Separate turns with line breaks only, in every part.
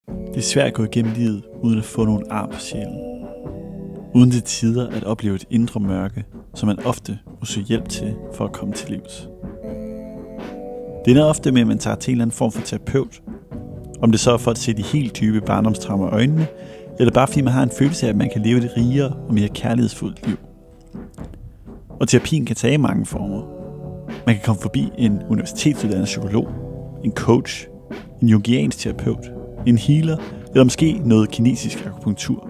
Det er svært at gå igennem livet, uden at få nogle ar på sjælen. Uden til tider at opleve et indre mørke, som man ofte må søge hjælp til for at komme til livs. Det ender ofte med, at man tager til en eller anden form for terapeut. Om det så er for at se de helt dybe barndomstraumer i øjnene, eller bare fordi man har en følelse af, at man kan leve et rigere og mere kærlighedsfuldt liv. Og terapien kan tage mange former. Man kan komme forbi en universitetsuddannet psykolog, en coach, en jungiansk terapeut, en healer, eller måske noget kinesisk akupunktur.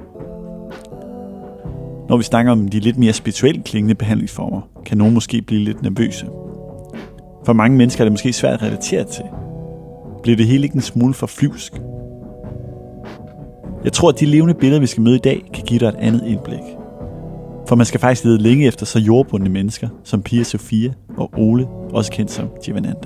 Når vi snakker om de lidt mere spirituelt klingende behandlingsformer, kan nogen måske blive lidt nervøse. For mange mennesker er det måske svært at relatere til. Bliver det hele ikke en smule for flyvsk? Jeg tror, at de levende billeder, vi skal møde i dag, kan give dig et andet indblik. For man skal faktisk lede længe efter så jordbundne mennesker, som Pia Sofia og Ole, også kendt som Jivananda.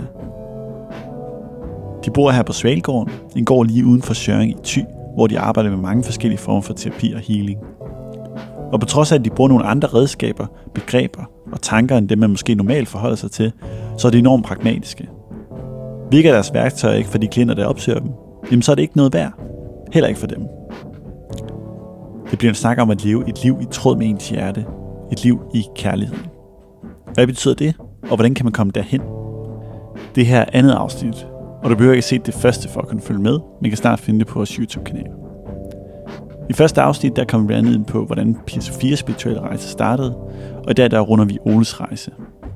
De bor her på Svalgården, en gård lige uden for Søring i Thy, hvor de arbejder med mange forskellige former for terapi og healing. Og på trods af, at de bruger nogle andre redskaber, begreber og tanker, end dem man måske normalt forholder sig til, så er de enormt pragmatiske. Virker deres værktøjer ikke for de klienter, der opsøger dem, jamen så er det ikke noget værd. Heller ikke for dem. Det bliver en snak om at leve et liv i tråd med ens hjerte. Et liv i kærlighed. Hvad betyder det, og hvordan kan man komme derhen? Det her er andet afsnit, og du behøver ikke se det første for at kunne følge med, men kan snart finde det på vores YouTube-kanal. I første afsnit der kommer vi blandt andet ind på, hvordan Pia Sofias spirituelle rejse startede, og i dag der runder vi Oles rejse.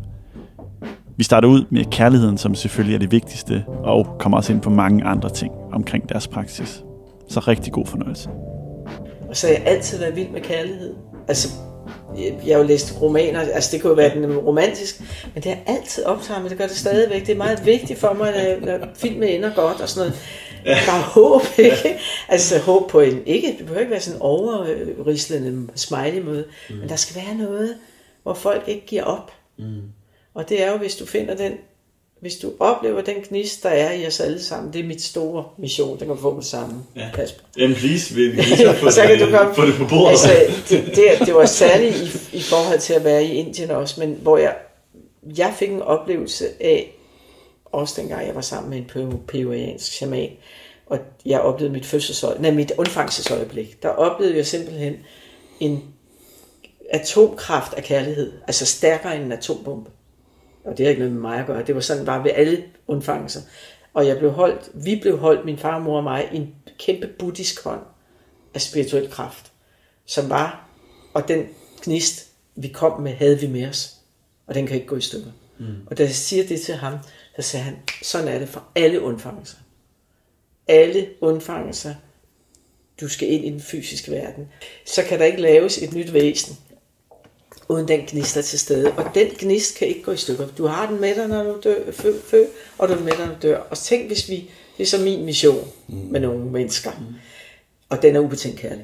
Vi starter ud med kærligheden, som selvfølgelig er det vigtigste, og kommer også ind på mange andre ting omkring deres praksis. Så rigtig god fornøjelse.
Og så har jeg altid været vild med kærlighed. Altså, jeg har jo læst romaner, altså det kunne jo være den romantisk, men det har altid optaget mig, det gør det stadigvæk. Det er meget vigtigt for mig, at filmen ender godt og sådan noget. Der er håb, ikke? Altså håb på en, ikke, det behøver ikke være sådan en overrislende smiley måde, men der skal være noget, hvor folk ikke giver op. Og det er jo, hvis du finder den, hvis du oplever den gnist, der er i os alle sammen, det er mit store mission, den kan du få med sammen, Kasper.
Jamen please, vi kan få det på bordet.
Altså, det var særligt i forhold til at være i Indien også, men hvor jeg fik en oplevelse af, også dengang jeg var sammen med en peruansk shaman, og jeg oplevede mit undfangelsesøjeblik. Der oplevede jeg simpelthen en atomkraft af kærlighed, altså stærkere end en atombombe. Og det har ikke noget med mig at gøre. Det var sådan bare ved alle undfangelser. Og vi blev holdt, min far, mor og mig, i en kæmpe buddhisk hånd af spirituel kraft, som var, og den gnist, vi kom med, havde vi med os. Og den kan ikke gå i stykker. Og da jeg siger det til ham, så sagde han, sådan er det for alle undfangelser. Alle undfangelser, du skal ind i den fysiske verden. Så kan der ikke laves et nyt væsen, uden den gnist er til stede. Og den gnist kan ikke gå i stykker. Du har den med dig, når du dør, og du er med dig, når du dør. Og tænk, hvis det er så min mission med nogle mennesker. Og den er ubetinget kærlig.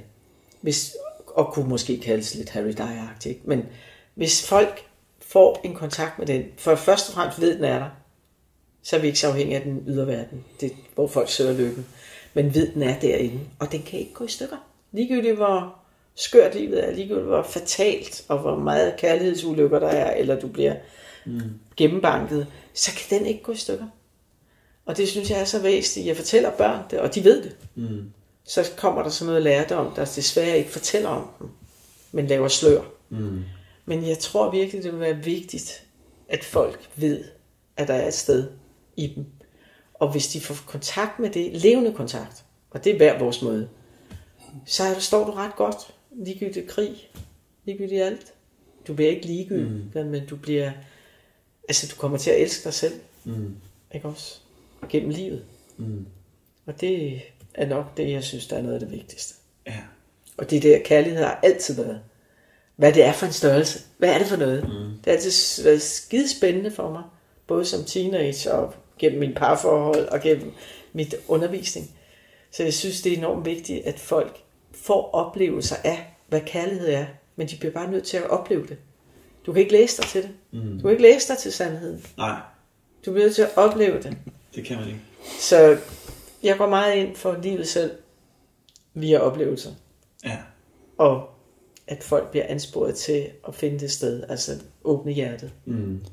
Og kunne måske kaldes lidt Harry Dyer-agtigt. Men hvis folk får en kontakt med den, for først og fremmest ved, den er der, så er vi ikke så afhængige af den ydre verden. Det er, hvor folk søger lykken. Men ved, den er derinde. Og den kan ikke gå i stykker. Ligegyldigt hvor skørt livet er, ligegyldigt hvor fatalt, og hvor meget kærlighedsulykker der er, eller du bliver gennembanket, så kan den ikke gå i stykker. Og det synes jeg er så væsentligt. Jeg fortæller børn det, og de ved det. Så kommer der sådan noget lærdom, der desværre ikke fortæller om dem, men laver slør. Men jeg tror virkelig, det vil være vigtigt, at folk ved, at der er et sted i dem. Og hvis de får kontakt med det, levende kontakt, og det er hver vores måde, så står du ret godt. Ligegyldigt krig, ligegyldigt alt. Du bliver ikke ligegyldig, men du bliver, altså du kommer til at elske dig selv, ikke også? Gennem livet. Og det er nok det, jeg synes, der er noget af det vigtigste.
Ja.
Og det der kærlighed har altid været. Hvad det er for en størrelse. Hvad er det for noget? Det har altid været skide spændende for mig. Både som teenager og gennem min parforhold og gennem mit undervisning. Så jeg synes, det er enormt vigtigt, at folk får oplevelser af, hvad kærlighed er. Men de bliver bare nødt til at opleve det. Du kan ikke læse dig til det. Du kan ikke læse dig til sandheden.
Nej.
Du bliver nødt til at opleve det.
Det kan man ikke.
Så jeg går meget ind for livet selv via oplevelser.
Ja.
Og at folk bliver ansporet til at finde det sted. Altså åbne hjertet.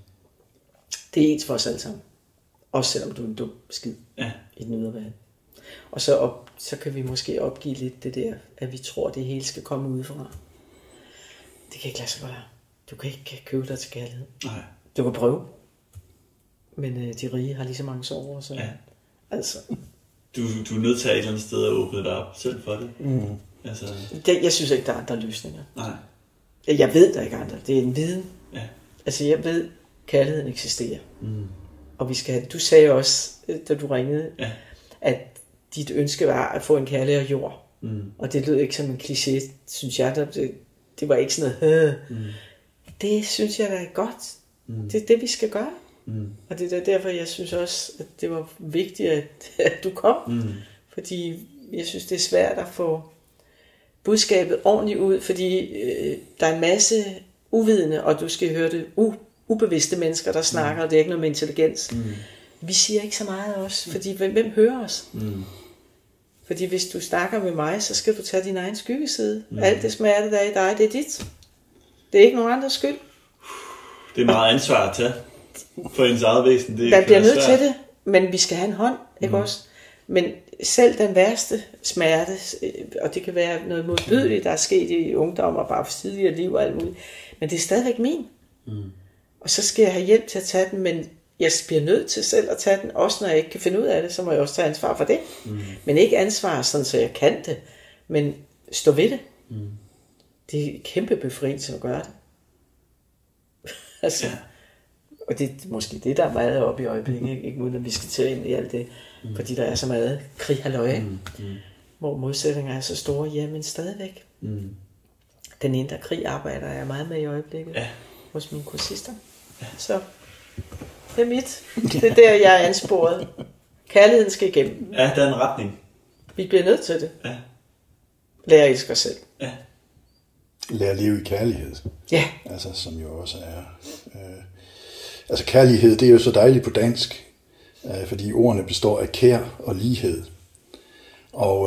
Det er ens for os alle sammen. Også selvom du er en dum skid i den ydre verden. Og så kan vi måske opgive lidt det der, at vi tror, at det hele skal komme udefra. Det kan ikke lade sig gøre. Du kan ikke købe dig til kærlighed.
Nej.
Du kan prøve. Men de rige har lige så mange sover. Så
Ja.
Altså.
Du er nødt til at et eller andet sted at åbne dig op selv for det. Altså.
Jeg synes ikke, der er andre løsninger.
Nej.
Jeg ved, der ikke er andre. Det er en viden.
Ja.
Altså, jeg ved, kærligheden eksisterer. Og vi skal have. Du sagde også, da du ringede, at dit ønske var at få en kærligere jord. Og det lød ikke som en kliché, synes jeg. Det var ikke sådan noget. Det synes jeg da er godt. Det er det, vi skal gøre. Og det er derfor, jeg synes også, at det var vigtigt, at du kom. Fordi jeg synes, det er svært at få budskabet ordentligt ud, fordi der er en masse uvidende, og du skal høre det ubevidste mennesker, der snakker, og det er ikke noget med intelligens. Vi siger ikke så meget også, fordi hvem hører os? Fordi hvis du snakker med mig, så skal du tage din egen skyggeside. Alt det smerte, der er i dig, det er dit. Det er ikke nogen andres skyld.
Det er meget ansvar at tage for ens eget væsen.
Man bliver nødt til det, men vi skal have en hånd, ikke også? Men selv den værste smerte, og det kan være noget modbydeligt, der er sket i ungdom og bare for tidligere liv og alt muligt, men det er stadigvæk min. Og så skal jeg have hjælp til at tage den, men jeg bliver nødt til selv at tage den, også når jeg ikke kan finde ud af det, så må jeg også tage ansvar for det. Men ikke ansvar, sådan så jeg kan det, men stå ved det. Det er en kæmpe befrielse at gøre det. Altså, og det er måske det, der er meget oppe i øjeblikket, ikke uden at vi skal til ind i alt det, fordi der er så meget krig halløj, hvor modsætninger er så store, jamen stadigvæk. Den indre krig arbejder jeg meget med i øjeblikket, hos mine kursister. Så det er mit. Det er der, jeg er ansporet. Kærligheden skal igennem.
Ja, der er en retning.
Vi bliver nødt til det.
Ja.
Lær at elske os selv.
Ja.
Lær at leve i kærlighed.
Ja.
Altså, som jo også er... altså, kærlighed, det er jo så dejligt på dansk, fordi ordene består af kær og lighed. Og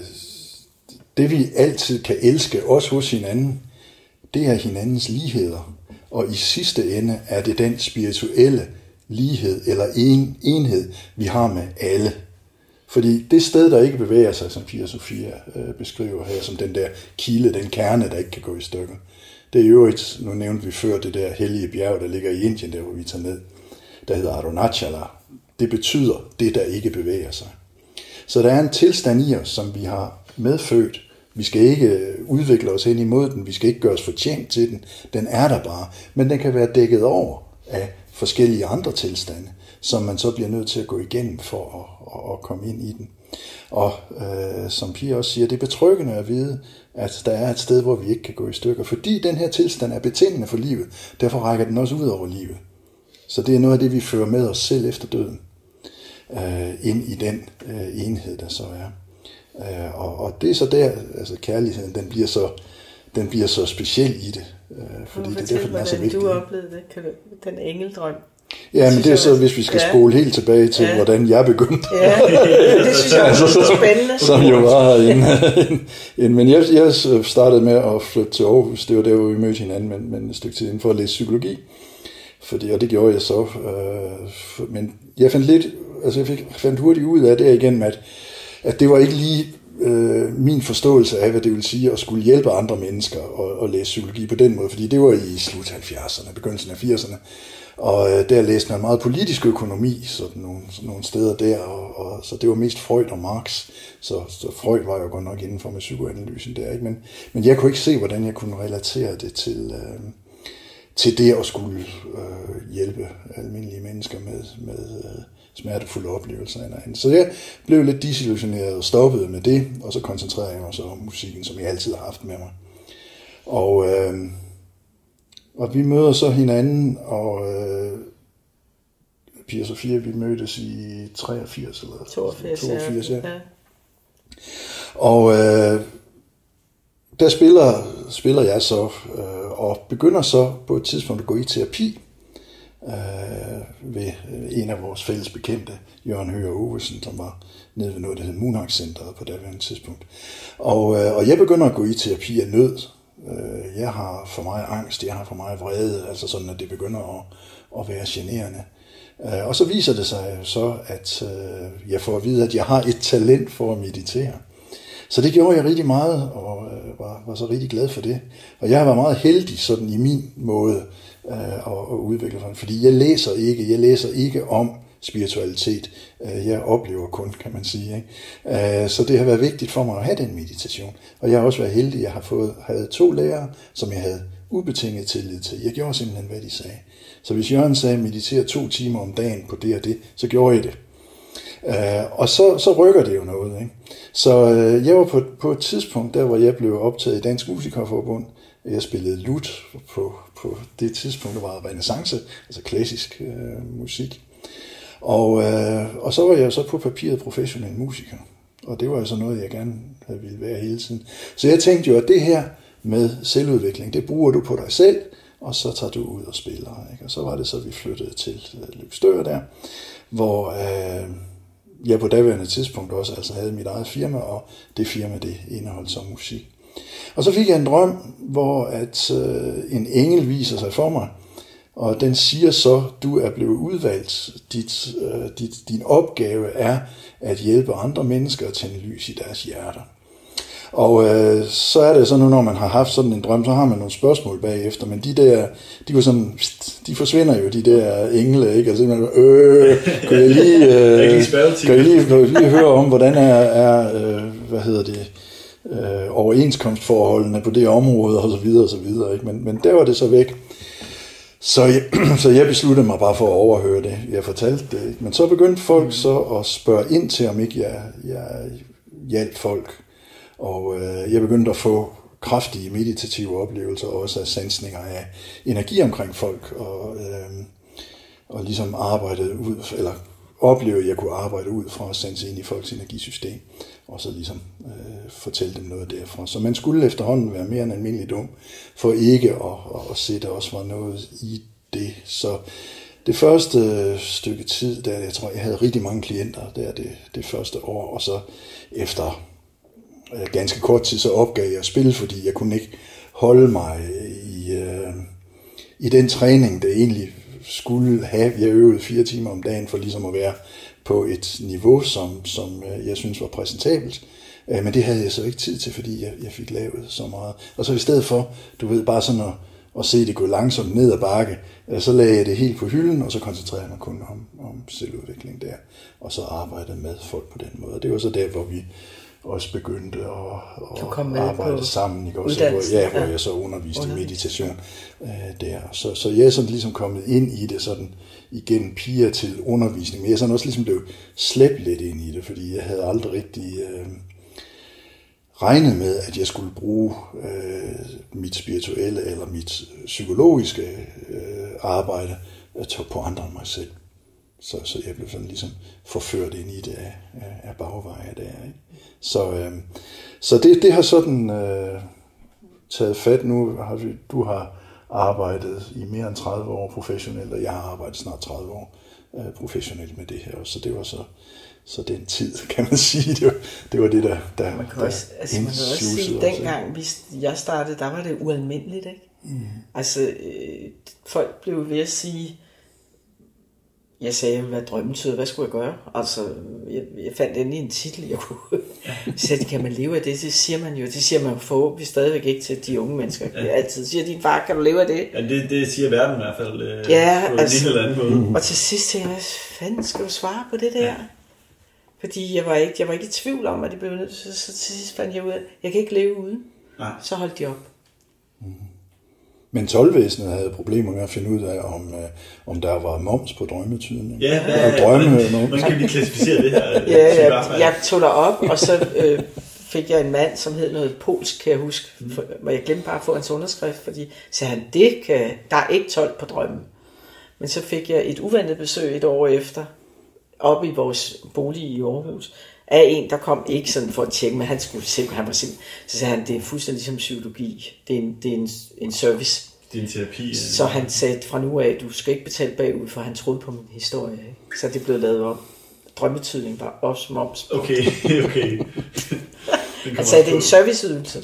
det vi altid kan elske, også hos hinanden, det er hinandens ligheder. Og i sidste ende er det den spirituelle lighed eller enhed, vi har med alle. Fordi det sted, der ikke bevæger sig, som Pia Sofia beskriver her, som den der kilde, den kerne, der ikke kan gå i stykker. Det er jo et, nu nævnte vi før, det der hellige bjerg, der ligger i Indien, der hvor vi tager ned, der hedder Arunachala. Det betyder det, der ikke bevæger sig. Så der er en tilstand i os, som vi har medfødt. Vi skal ikke udvikle os hen imod den, vi skal ikke gøre os fortjent til den. Den er der bare, men den kan være dækket over af forskellige andre tilstande, som man så bliver nødt til at gå igennem for at komme ind i den. Og som Pia også siger, det er betryggende at vide, at der er et sted, hvor vi ikke kan gå i stykker, fordi den her tilstand er betingende for livet. Derfor rækker den også ud over livet. Så det er noget af det, vi fører med os selv efter døden, ind i den enhed, der så er. Og det er så der, altså kærligheden, den bliver så speciel i det, fordi det er derfor, den er så vigtig.
Du oplevede det, den engeldrøm.
Ja, men det er så, hvis vi skal spole helt tilbage til, hvordan jeg begyndte.
Ja, det synes jeg også er spændende.
Som jo var men jeg startede med at flytte til Aarhus. Det var der, hvor vi mødte hinanden, men et stykke tid inden for at læse psykologi. Og det gjorde jeg så. Men jeg fandt hurtigt ud af det igen, at det var ikke lige min forståelse af, hvad det vil sige at skulle hjælpe andre mennesker og læse psykologi på den måde. Fordi det var i slut 70'erne, begyndelsen af 80'erne. Og der læste man meget politisk økonomi, sådan nogle steder der, og så det var mest Freud og Marx. Så Freud var jo godt nok indenfor med psykoanalysen der, ikke? Men jeg kunne ikke se, hvordan jeg kunne relatere det til det at skulle hjælpe almindelige mennesker med smertefulde oplevelser eller andet. Så jeg blev lidt desillusioneret og stoppede med det, og så koncentrerede jeg mig så om musikken, som jeg altid har haft med mig. Og vi møder så hinanden, og Pia Sofia, vi mødtes i 83 eller
82, ja.
Og der spiller jeg så, og begynder så på et tidspunkt at gå i terapi ved en af vores fælles bekendte, Jørgen Høger Ovesen, som var nede ved noget, der hed Moonhawk-centeret på daværende tidspunkt. Og jeg begynder at gå i terapi af nød. Jeg har for meget angst, jeg har for meget vrede, altså sådan, at det begynder at være generende. Og så viser det sig så, at jeg får at vide, at jeg har et talent for at meditere. Så det gjorde jeg rigtig meget, og var så rigtig glad for det. Og jeg har været meget heldig sådan i min måde at udvikle for det, fordi jeg læser ikke om spiritualitet. Jeg oplever kun, kan man sige. Ikke? Så det har været vigtigt for mig at have den meditation. Og jeg har også været heldig, jeg havde 2 lærere, som jeg havde ubetinget tillid til. Jeg gjorde simpelthen, hvad de sagde. Så hvis Jørgen sagde, meditere 2 timer om dagen på det og det, så gjorde jeg det. Og så rykker det jo noget. Ikke? Så jeg var på et tidspunkt, der hvor jeg blev optaget i Dansk Musikerforbund. Jeg spillede lut på det tidspunkt, der var renæssance, altså klassisk musik. Og så var jeg så på papiret professionel musiker. Og det var jo så noget, jeg gerne ville være hele tiden. Så jeg tænkte jo, at det her med selvudvikling, det bruger du på dig selv, og så tager du ud og spiller. Ikke? Og så var det så, vi flyttede til Løgstør der, hvor jeg på daværende tidspunkt også altså havde mit eget firma, og det firma, det indeholdt som musik. Og så fik jeg en drøm, hvor at en engel viser sig for mig, og den siger så, du er blevet udvalgt. Din opgave er at hjælpe andre mennesker at tænde lys i deres hjerter. Og så er det så nu, når man har haft sådan en drøm, så har man nogle spørgsmål bagefter, men de forsvinder jo, de der engle, ikke? Altså, kan jeg lige høre om, hvordan er overenskomstforholdene på det område, og så videre, ikke? Men der var det så væk. Så jeg besluttede mig bare for at overhøre det. Jeg fortalte det, ikke? Men så begyndte folk så at spørge ind til, om ikke jeg hjalp folk. Og jeg begyndte at få kraftige meditative oplevelser, også af sansninger af energi omkring folk, og ligesom arbejdede ud, eller oplevede, at jeg kunne arbejde ud fra at sanse ind i folks energisystem, og så ligesom fortælle dem noget derfra. Så man skulle efterhånden være mere end almindelig dum, for ikke at se, der også var noget i det. Så det første stykke tid, der jeg tror, jeg havde rigtig mange klienter, der det første år, og så efter ganske kort tid, så opgav jeg at spille, fordi jeg kunne ikke holde mig i den træning, der egentlig skulle have. Jeg øvede 4 timer om dagen for ligesom at være på et niveau, som jeg synes var præsentabelt. Men det havde jeg så ikke tid til, fordi jeg fik lavet så meget. Og så i stedet for, bare sådan at se det gå langsomt ned ad bakke, så lagde jeg det helt på hylden, og så koncentrerede jeg mig kun om selvudvikling der, og så arbejdede med folk på den måde. Og det var så der, hvor vi også begyndte at arbejde sammen, ikke? Også, hvor jeg så underviste i meditation der. Så jeg er sådan ligesom kommet ind i det sådan igen piger til undervisning, men jeg er sådan også ligesom blevet slæbt lidt ind i det, fordi jeg havde aldrig rigtig regnet med, at jeg skulle bruge mit spirituelle eller mit psykologiske arbejde på andre end mig selv. Så jeg blev sådan ligesom forført ind i det af bagveje der, ikke? Så det har sådan taget fat nu. Du har arbejdet i mere end 30 år professionelt, og jeg har arbejdet snart 30 år professionelt med det her. Så det var så den tid, kan man sige. Det var det, der
man kan også sige, dengang jeg startede, der var det ualmindeligt, ikke? Mm. Altså, folk blev ved at sige, jeg sagde, hvad drømmetid, hvad skulle jeg gøre? Altså, jeg fandt endelig en titel, jeg kunne sige, kan man leve af det? Det siger man jo. Det siger man forhåbentlig stadigvæk ikke til de unge mennesker. Jeg altid siger, din far, kan du leve af det?
Ja, det siger verden i hvert fald.
Ja,
på
altså,
en eller anden måde.
Og til sidst tænkte jeg, hvad fanden skal du svare på det der? Ja. Fordi jeg var ikke i tvivl om, at det blev nødt. Så til sidst fandt jeg ud af, jeg kan ikke leve uden. Nej. Så holdt de op.
Mm. Men toldvæsenet havde problemer med at finde ud af, om der var moms på drømmetydning.
Man
skal lige klassificere det her.
Jeg tog der op, og så fik jeg en mand, som hed noget polsk, kan jeg huske, hvor jeg glemte bare at få hans underskrift, fordi sagde han, der er ikke told på drømmen. Men så fik jeg et uventet besøg et år efter, op i vores bolig i Aarhus, af en, der kom ikke sådan for at tjekke, men han var simpelthen, så sagde han, det er fuldstændig ligesom psykologi. Det er en service.
Det er en terapi.
Så han sagde fra nu af, du skal ikke betale bagud, for han troede på min historie. Ikke? Så det blev lavet om. Drømmetydning var også moms.
Okay.
Han sagde, det er en serviceydelse.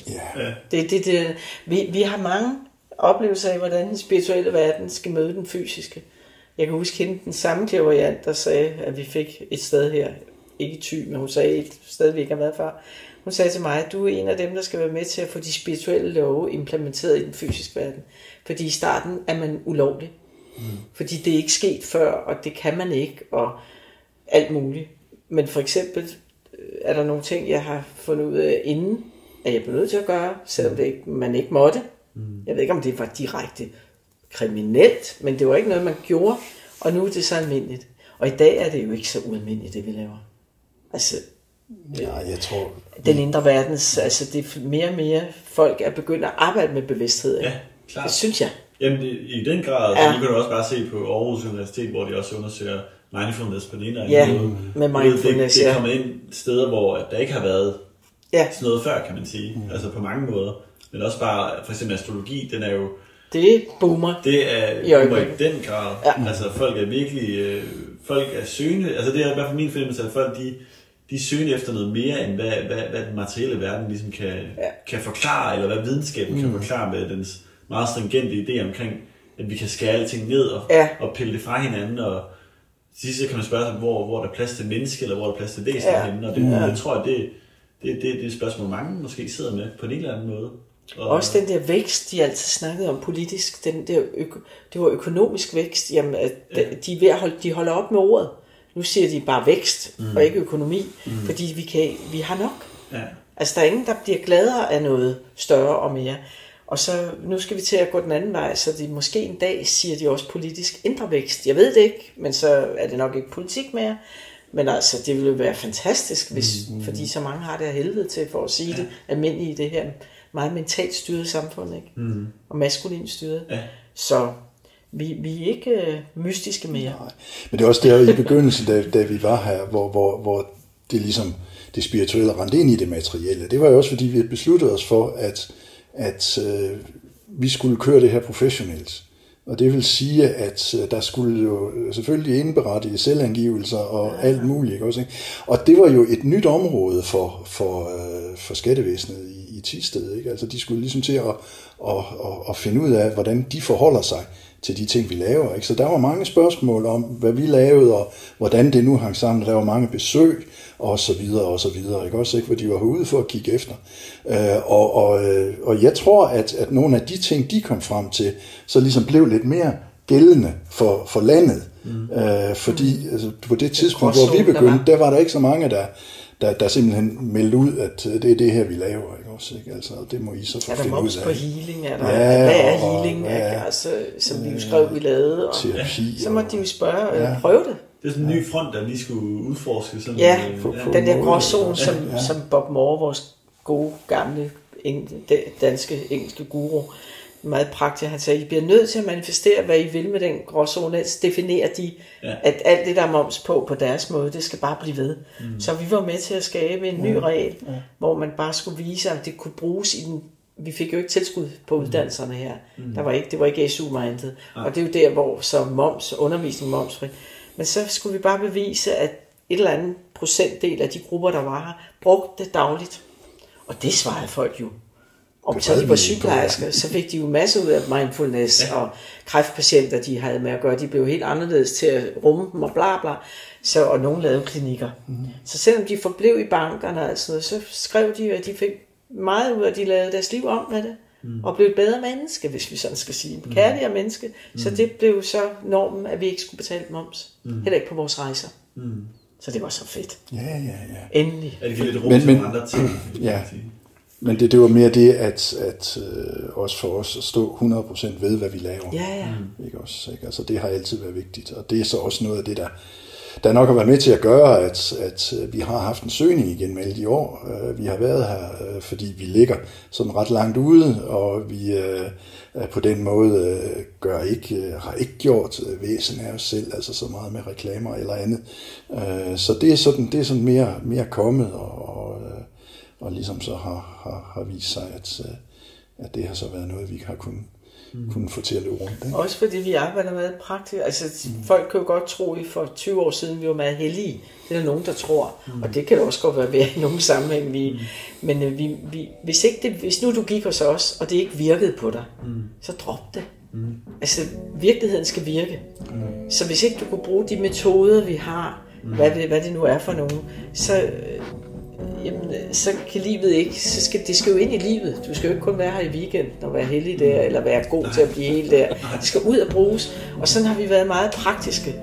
Yeah.
Vi har mange oplevelser af, hvordan den spirituelle verden skal møde den fysiske. Jeg kan huske hende, den samme clairvoyant, der sagde, at vi fik et sted her, ikke Thy, men hun sagde et sted, vi ikke har været før. Hun sagde til mig, at du er en af dem, der skal være med til at få de spirituelle love implementeret i den fysiske verden. Fordi i starten er man ulovlig. Fordi det er ikke sket før, og det kan man ikke, og alt muligt. Men for eksempel er der nogle ting, jeg har fundet ud af inden, at jeg blev nødt til at gøre, selvom det ikke, man ikke måtte. Jeg ved ikke, om det var direkte kriminelt, men det var ikke noget, man gjorde, og nu er det så almindeligt. Og i dag er det jo ikke så ualmindeligt, det vi laver. Altså,
jeg tror...
Den indre verdens, altså det er mere og mere folk er begyndt at arbejde med bevidsthed.
Ja, klart.
Det synes jeg.
Jamen i den grad, så kan du også bare se på Aarhus Universitet, hvor de også undersøger mindfulness på den ene eller anden måde.
Med mindfulness,
det er kommet ind steder, hvor der ikke har været sådan noget før, kan man sige. Altså på mange måder. Men også bare, for eksempel astrologi, den er jo...
Det boomer.
Det er boomer i den grad. Ja. Altså folk er virkelig... folk er søgende. Altså det er i hvert fald min fornemmelse, at folk de søger efter noget mere, end hvad den materielle verden ligesom kan forklare, eller hvad videnskaben kan forklare med dens meget stringente idé omkring, at vi kan skære alting ned og pille det fra hinanden, og sidst kan man spørge sig, hvor der er plads til menneske, eller hvor der er plads til væsen henne, og det tror jeg, det er et spørgsmål, mange måske sidder med på en eller anden måde. Og
også den der vækst, de altid snakkede om politisk, det var økonomisk vækst, jamen, de holder op med ordet. Nu siger de bare vækst, og ikke økonomi, fordi vi har nok. Ja. Altså der er ingen, der bliver gladere af noget større og mere. Og så nu skal vi til at gå den anden vej, så de måske en dag siger de også politisk indre vækst. Jeg ved det ikke, men så er det nok ikke politik mere. Men altså, det ville jo være fantastisk, fordi så mange har det af helvede til, for at sige det, almindeligt i det her meget mentalt styret samfund, ikke? Og maskulint styret. Ja. Så vi er ikke mystiske mere. Nej. Men
det er også der i begyndelsen, da vi var her, hvor det ligesom det spirituelle rendte ind i det materielle. Det var jo også, fordi vi besluttede os for, at vi skulle køre det her professionelt. Og det vil sige, at der skulle jo selvfølgelig indberette selvangivelser og alt muligt. Også, ikke? Og det var jo et nyt område for skattevæsenet i Thisted. Ikke? Altså de skulle ligesom til at finde ud af, hvordan de forholder sig til de ting, vi laver. Ikke? Så der var mange spørgsmål om, hvad vi lavede, og hvordan det nu hang sammen. Der var mange besøg, og så videre, og så videre. Ikke? Også ikke, hvor de var herude for at kigge efter. Og jeg tror, at nogle af de ting, de kom frem til, så ligesom blev lidt mere gældende for landet. Fordi altså, på det tidspunkt, hvor vi begyndte, der var der ikke så mange, der simpelthen meldte ud, at det er det her, vi laver. Ikke? Også, ikke? Altså, det må I så få finde ud af.
Er der moms på healing? Er der, hvad er healing? Altså, som vi jo skrev, vi lavede. Og terapi, så måtte de jo spørge, prøve det.
Det er sådan en ny front, der lige skulle udforske. Sådan
den der gråzone, som Bob Moore, vores gode, gamle, danske, engelske guru, meget praktisk, han sagde, I bliver nødt til at manifestere, hvad I vil med den gråzone, ellers definerer de, at alt det, der er moms på deres måde, det skal bare blive ved. Så vi var med til at skabe en ny regel, hvor man bare skulle vise, at det kunne bruges i den. Vi fik jo ikke tilskud på uddannelserne her. Det var ikke SU-mindet. Og det er jo der, hvor så undervisning momsfri. Men så skulle vi bare bevise, at et eller andet procentdel af de grupper, der var her, brugte det dagligt. Og det svarede folk jo. Om så de var sygeplejersker, så fik de jo masser ud af mindfulness, og kræftpatienter, de havde med at gøre, de blev helt anderledes til at rumme dem og bla bla, og nogen lavede klinikker. Så selvom de forblev i bankerne, altså, så skrev de, at de fik meget ud af, at de lavede deres liv om med det, og blev et bedre menneske, hvis vi sådan skal sige. Kærligere menneske. Så det blev så normen, at vi ikke skulle betale moms. Heller ikke på vores rejser. Så det var så fedt.
Ja.
Endelig.
Er det lidt rum til andre ting?
Ja. Men det var mere det, at også for os at stå 100% ved, hvad vi laver.
Ja.
Ikke også, ikke? Altså, det har altid været vigtigt. Og det er så også noget af det, der nok har været med til at gøre, at vi har haft en søgning igen med alle de år. Vi har været her, fordi vi ligger sådan ret langt ude, og vi på den måde har ikke gjort væsen af os selv, altså så meget med reklamer eller andet. Så det er sådan mere kommet, og ligesom så har vist sig, at det har så været noget, vi har kunnet få til at løbe rundt. Ikke?
Også fordi vi arbejder med praktisk. Altså folk kan jo godt tro, at for 20 år siden vi var meget heldige. Det er der nogen, der tror. Og det kan også godt være ved i nogle sammenhæng. Men hvis nu du gik hos os, og det ikke virkede på dig, så drop det. Altså, virkeligheden skal virke. Så hvis ikke du kan bruge de metoder, vi har, hvad det nu er for nogen, så kan livet ikke, det skal jo ind i livet. Du skal jo ikke kun være her i weekenden og være heldig der, eller være god til at blive helt der. Det skal ud og bruges, og sådan har vi været meget praktiske.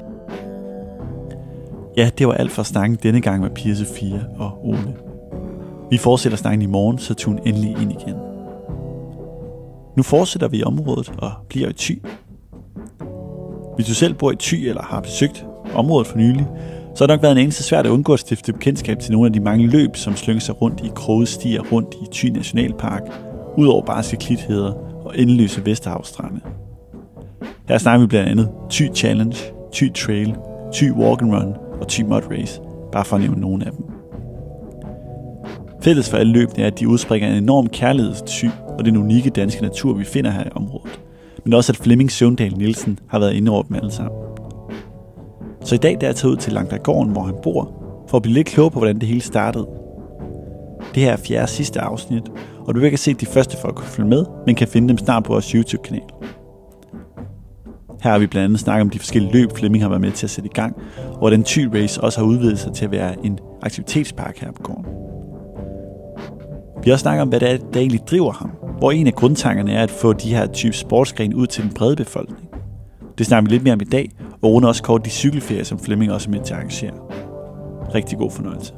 Ja, det var alt for snakken denne gang med Pia Sofia og Ole. Vi fortsætter snakken i morgen, så tune endelig ind igen. Nu fortsætter vi i området og bliver i Thy. Hvis du selv bor i Thy eller har besøgt området for nylig, så har det nok været en eneste svært at undgå at stifte bekendtskab til nogle af de mange løb, som slynger sig rundt i kroget stier rundt i Thy Nationalpark, ud over barske klitheder og endeløse Vesterhavsstrande. Her snakker vi blandt andet Thy Challenge, Thy Trail, Thy Walk and Run og Thy Mud Race, bare for at nævne nogle af dem. Fælles for alle løbene er, at de udspringer en enorm kærlighed til Thy og den unikke danske natur, vi finder her i området. Men også at Flemming Søvndal Nielsen har været inde over dem alle sammen. Så i dag der er jeg taget ud til Langbjerggården, hvor han bor, for at blive lidt klogere på, hvordan det hele startede. Det her er 4. sidste afsnit, og du vil ikke have set de første for at kunne følge med, men kan finde dem snart på vores YouTube-kanal. Her har vi blandt andet snakket om de forskellige løb, Flemming har været med til at sætte i gang, og hvordan Thy Race også har udvidet sig til at være en aktivitetspark her på gården. Vi har også snakket om, hvad det er, der egentlig driver ham, hvor en af grundtankerne er at få de her type sportsgrene ud til den brede befolkning. Det snakker vi lidt mere om i dag, og runder også kort de cykelferier, som Flemming også er med til at arrangere. Rigtig god fornøjelse.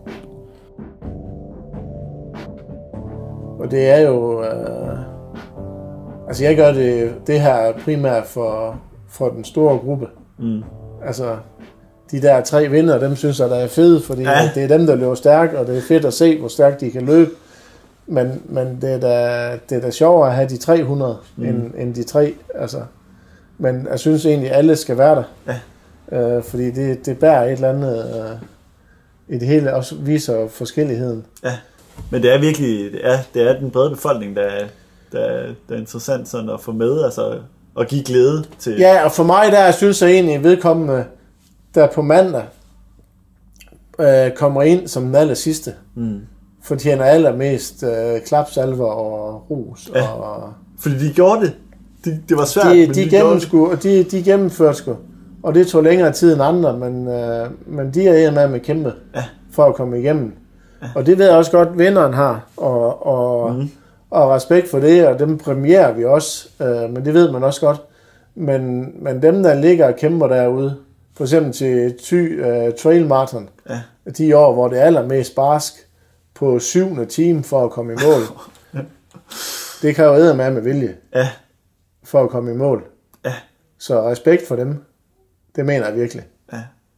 Og det er jo... altså jeg gør det her primært for den store gruppe. Altså de der 3 vinder, dem synes jeg, der er fede, fordi det er dem, der løber stærkt, og det er fedt at se, hvor stærkt de kan løbe. Men det er da sjovere at have de 300 end de 3. Altså. Men jeg synes egentlig, at alle skal være der. Ja. Fordi det bærer et eller andet i det hele, også viser forskelligheden. Ja,
men det er virkelig det er den brede befolkning, der er interessant sådan at få med, altså at give glæde til.
Ja, og for mig der synes jeg egentlig vedkommende, der på mandag kommer ind som den aller sidste. Fortjener allermest klapsalver og ros.
Ja, og fordi de gjorde det. Det var svært,
de gennemførte sgu. Og det tog længere tid end andre, men de er med kæmpe for at komme igennem. Ja. Og det ved jeg også godt, vinderen har, og respekt for det, og dem premierer vi også, men det ved man også godt. Men dem, der ligger og kæmper derude, for eksempel til Thy Trail Marathon, de år, hvor det er allermest barsk, på 7. time for at komme i mål. Det kan jo eddermame med vilje. Ja. For at komme i mål. Ja. Så respekt for dem. Det mener jeg virkelig. Ja.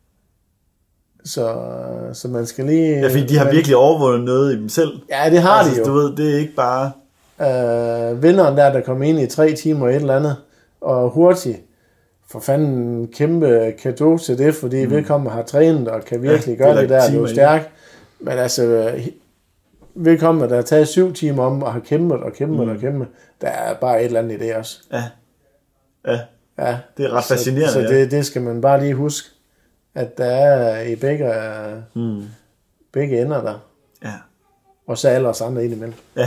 Så man skal lige...
Ja, fordi de har virkelig overvundet noget i dem selv.
Ja, det har de jo.
Du ved, det er ikke bare...
Vinderen der kom ind i 3 timer et eller andet, og hurtigt. For fanden kæmpe cadeau til det, fordi vedkommende har trænet, og kan virkelig gøre det der, det er stærkt. Men altså... Velkommen, der har taget 7 timer om og har kæmpet og kæmpet. Der er bare et eller andet i det også.
Ja, det er ret fascinerende.
Så det skal man bare lige huske, at der er i begge ender der. Ja. Og så alle os andre indimellem.
Ja.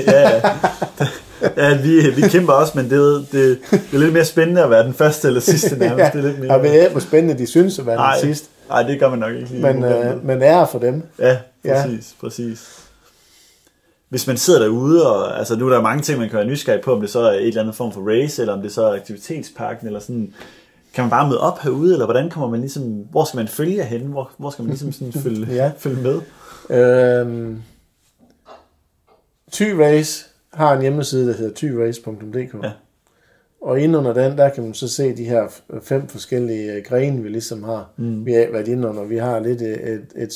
Ja, vi kæmper også, men det er lidt mere spændende at være den første eller sidste nærmest. Det er lidt mere...
Jeg ved ikke, hvor spændende de synes at være den sidste.
Nej, det gør man nok ikke lige.
Men ære for dem.
Ja, præcis. Hvis man sidder derude, og altså nu er der mange ting, man kan være nysgerrig på, om det så er et eller andet form for race, eller om det så er aktivitetsparken, eller sådan, kan man bare møde op herude, eller hvordan kommer man ligesom, hvor skal man følge jer hen, hvor skal man ligesom sådan følge med?
Thy Race har en hjemmeside, der hedder thyrace.dk. Ja. Og inde under den, der kan man så se de her 5 forskellige grene, vi ligesom har. Vi har været inde under. Vi har lidt et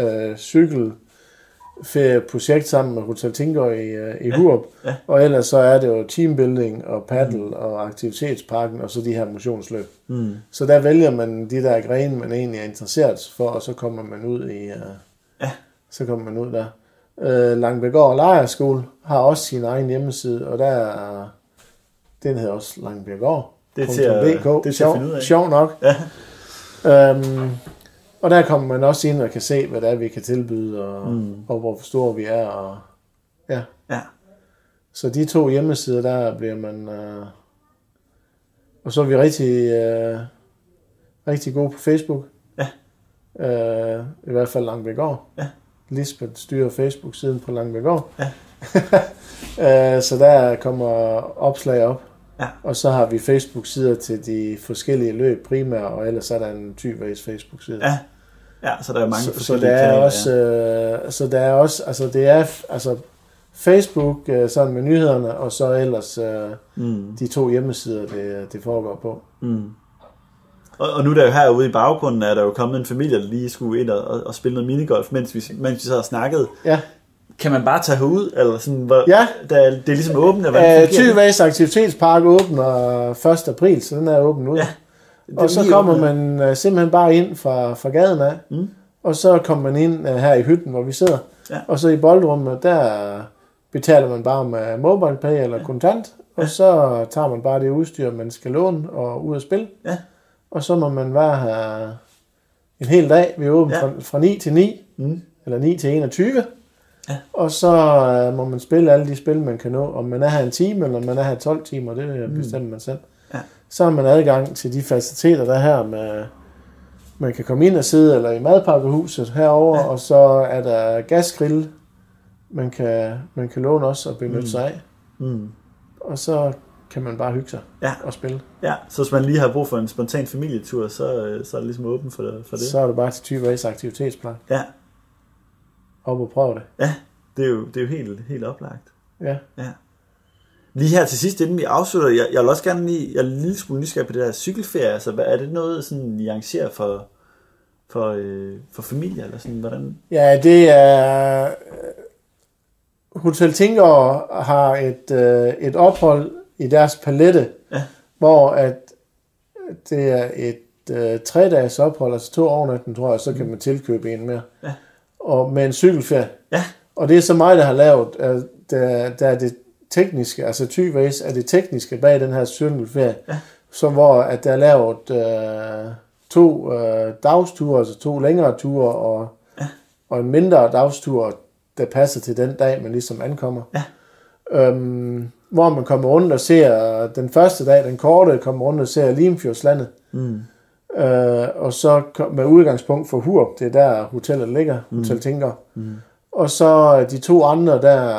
cykelferieprojekt sammen med Hotel Tingøj i Hurup. Ja. Og ellers så er det jo teambuilding og paddle og aktivitetsparken og så de her motionsløb. Så der vælger man de der grene, man egentlig er interesseret for, og så kommer man ud i... Så kommer man ud der. Langbjerggård Lejrskole har også sin egen hjemmeside, og der den hedder også Langbjerggård.
Det er til at finde ud af.
Sjov nok. Ja. Og der kommer man også ind og kan se, hvad det er, vi kan tilbyde, og hvor store vi er. Og, ja. Så de 2 hjemmesider, der bliver man Og så er vi rigtig gode på Facebook.
Ja.
I hvert fald Langebækgård.
Ja.
Lisbeth styrer Facebook-siden på Langebækgård.
Ja.
Så der kommer opslag op.
Ja.
Og så har vi Facebook-sider til de forskellige løb primært, og ellers er der en Thy-Race Facebook-side.
Ja. Ja, så der er mange forskellige
så der er
kanaler,
også, så der er også, altså det er altså Facebook sådan med nyhederne, og så ellers de 2 hjemmesider, det foregår på.
Mm. Og nu er der jo herude i baggrunden, er der jo kommet en familie, der lige skulle ind og spille noget minigolf, mens vi sad og snakkede.
Ja.
Kan man bare tage herud, eller sådan,
ja.
Det er ligesom åbent?
Thy-Race Aktivitetspark åbner 1. april, så den er åben nu. Ja. Og så kommer man simpelthen bare ind fra gaden af, og så kommer man ind her i hytten, hvor vi sidder. Ja. Og så i boldrummet, der betaler man bare med MobilePay eller kontant, og så tager man bare det udstyr, man skal låne og ud at spille. Ja. Og så må man være her en hel dag. Vi er åbent fra 9 til 9, eller 9 til 21. Ja. Og så må man spille alle de spil, man kan nå. Om man er her en time, eller om man er her 12 timer, det bestemmer man selv. Ja. Så har man adgang til de faciliteter, der er her med... Man kan komme ind og sidde eller i madpakkehuset herover, og så er der gasgrill, man kan låne også og benytte sig af. Og så kan man bare hygge sig og spille. Ja,
så hvis man lige har brug for en spontan familietur, så er det ligesom åben for det.
Så er det bare til Thy-Race Aktivitetspark.
Ja.
Op og prøve det.
Ja, det er jo helt oplagt.
Ja.
Lige her til sidst, inden vi afslutter, jeg vil også gerne jeg er en lille smule nysgerrig på det der cykelferie. Altså, er det noget, sådan, I arrangerer for familier, eller sådan, hvordan?
Ja, det er... Hotel Tinggaard har et ophold i deres palette, hvor at det er et 3-dages ophold, altså 2 overnatninger, tror jeg, så kan man tilkøbe en mere. Ja. Og med en cykelferie. Ja. Og det er så mig, der har lavet, der er det tekniske, altså Thy-Race er det tekniske bag den her cykelferie, så hvor at der er lavet 2 dagsture, altså 2 længere ture, og en mindre dagstur, der passer til den dag, man ligesom ankommer. Ja. Hvor man kommer rundt og ser den første dag, den korte, kommer rundt og ser Limfjordslandet. Og så med udgangspunkt for Hurup, det er der hotellet ligger, Hotel Tinggaard. Og så de 2 andre,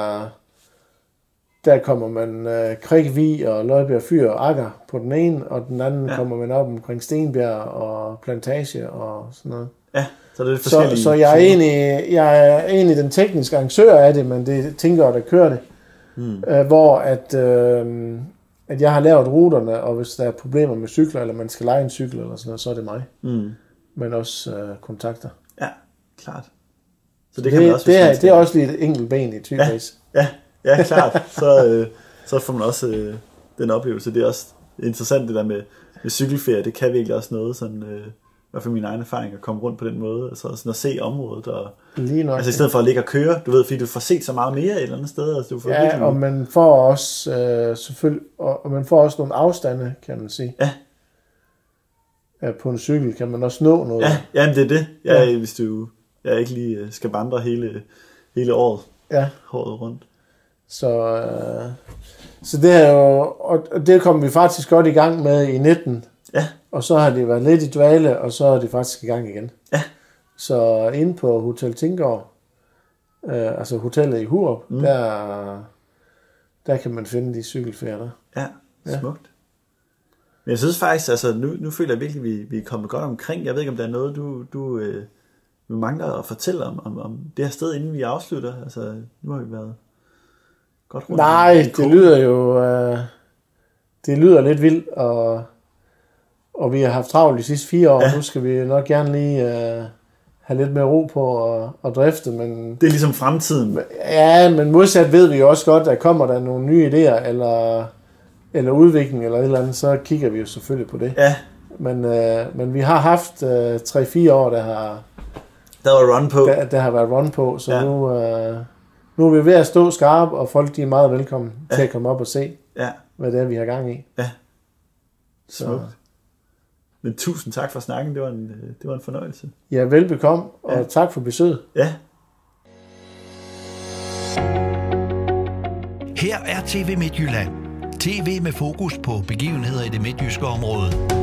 der kommer man Krikvig og Løjbjerg Fyr og Akker på den ene, og den anden kommer man op omkring Stenbjerg og Plantage og sådan noget. Ja.
Så, det er forskellige
så jeg er egentlig den tekniske arrangør af det, men det tænker der kører det. Hvor at jeg har lavet ruterne, og hvis der er problemer med cykler, eller man skal leje en cykel eller sådan noget, så er det mig. Men også kontakter.
Ja, klart. Så det kan man også
det er også lige et enkelt ben i Thy-Race.
Ja, klart. Så får man også den oplevelse. Det er også interessant det der med cykelferie. Det kan virkelig også noget sådan... i hvert fald min egen erfaring at komme rundt på den måde, altså sådan at se området, og
lige nok,
altså i stedet for at ligge og køre, du ved, fordi du får set så meget mere et eller andet sted. Altså, du får
virkelig... og man får også selvfølgelig, og man får også nogle afstande, kan man sige. Ja. På en cykel kan man også nå noget.
Ja, jamen det er det. Ja. Hvis du ikke lige skal vandre hele året, året rundt.
Så det er jo, og det kom vi faktisk godt i gang med i 19.
Ja.
Og så har det været lidt i dvale, og så er det faktisk i gang igen. Ja. Så inde på Hotel Tinggaard, altså hotellet i Hurup, der kan man finde de cykelferier der.
Ja, smukt. Men jeg synes faktisk, altså nu føler jeg virkelig, vi er kommet godt omkring. Jeg ved ikke, om der er noget, du mangler at fortælle om det her sted, inden vi afslutter. Altså, nu har vi været godt rundt.
Nej, det lyder jo... det lyder lidt vildt, og vi har haft travlt de sidste 4 år, og nu skal vi nok gerne lige have lidt mere ro på og drifte, men...
Det er ligesom fremtiden.
Ja, men modsat ved vi jo også godt, at kommer der nogle nye idéer, eller udvikling, eller et eller andet, så kigger vi jo selvfølgelig på det. Ja. Men vi har haft 3-4 år, der
var run på.
Der har været run på, så nu er vi ved at stå skarp, og folk de er meget velkommen til at komme op og se, hvad det er, vi har gang i.
Ja. Smukt. Men tusind tak for snakken, det var en fornøjelse.
Ja, velbekomme, og tak for besøget.
Ja.
Her er TV Midtjylland. TV med fokus på begivenheder i det midtjyske område.